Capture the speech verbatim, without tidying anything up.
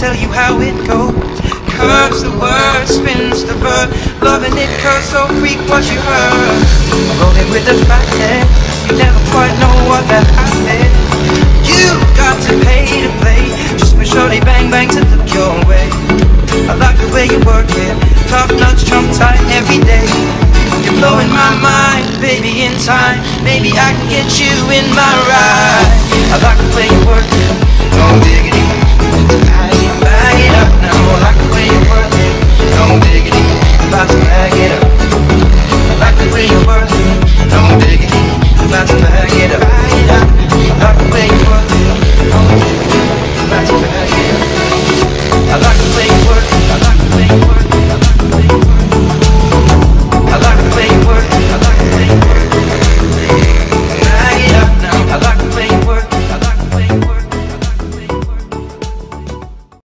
tell you how it goes. Curves the word, spins the verb, loving it cause so freak what you heard. Rolling with the fact that you never quite know what that happened. You got to pay to play, just for sure they bang bang to look your way. I like the way you work it, top notch, trump tight every day. You're blowing my mind, baby, in time, maybe I can get you in my ride. I like the way you work it, no diggity.